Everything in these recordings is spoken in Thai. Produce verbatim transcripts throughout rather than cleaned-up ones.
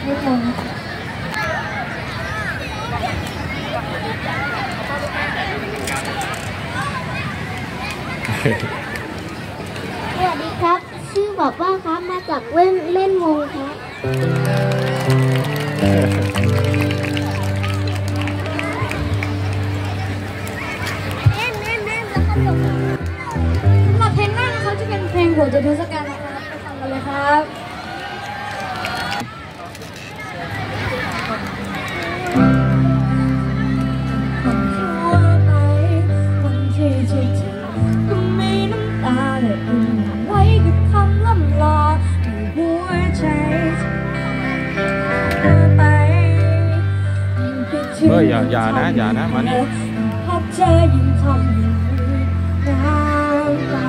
ไม่ลงสวัสดีครับชื่อบอกว่าครับมาจากเล่นเล่นวงครับเล่นเล่นเล่นแล้วก็จบสำหรับเพลงแรกนะคะจะเป็นเพลงหัวใจทศกัณฐ์นะครับไปฟังกันเลยครับเฮ้ยอย่าอย่านะอย่านะมานี่พบเจอยิ่งทำยิ่งน้ำตา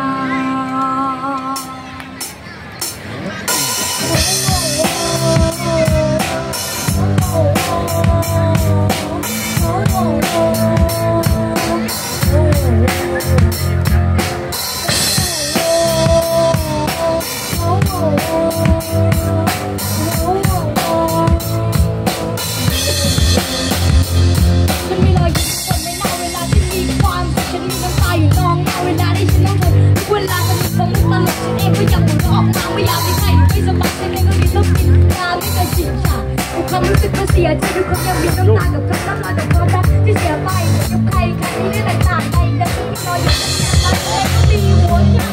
ความรู้สึกก็เสียใจทุกคนยังมีน้ำตากับคำน้ำลายแต่ความรักที่เสียไปกับใครใครที่ได้ต่างๆในแต่ที่รออยู่รักเองก็มีหัวใจ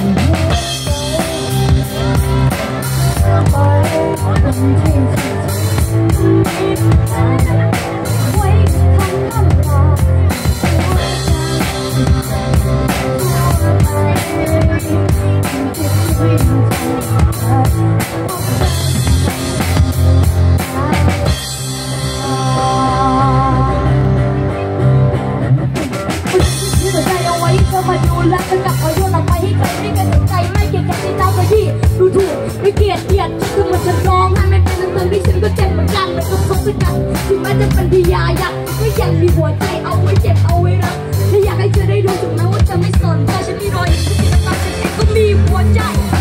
ไว้คำน้ำลายมาดูแลจะกลับมาโยนออกไปให้ใครไม่กันใจไม่เกลียดกันที่ตาไปที่ดูถูกไม่เกลียดเกลียดคือมันจะร้องให้ไม่เป็นเรื่องที่ฉันก็เจ็บเหมือนกันมันก็ทศกัณฐ์ถึงแม้จะเป็นพิยายักษ์ก็ยังมีหัวใจเอาไว้เจ็บเอาไว้รักและอยากให้เธอได้รู้ถึงแม้ว่าจะไม่สนใจฉันมีรอยยิ้มที่ตาฉันเองก็มีหัวใจ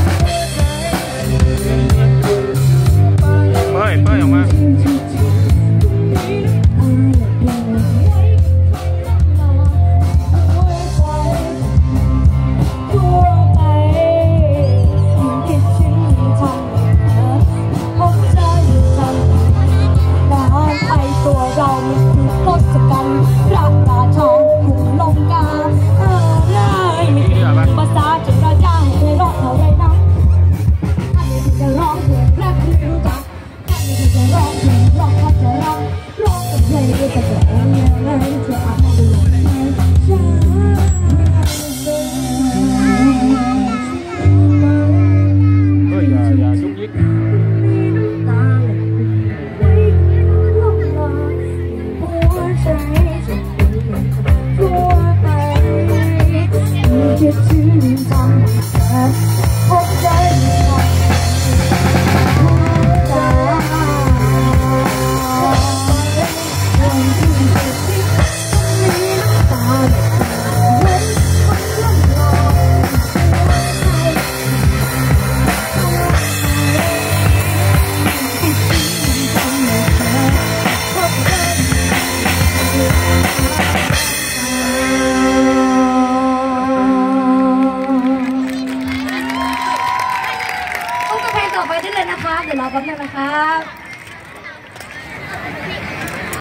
เป้ยเป้ยออกมาต่อไปได้เลยนะคะเดี๋ยวรอแป๊บนึงนะครับ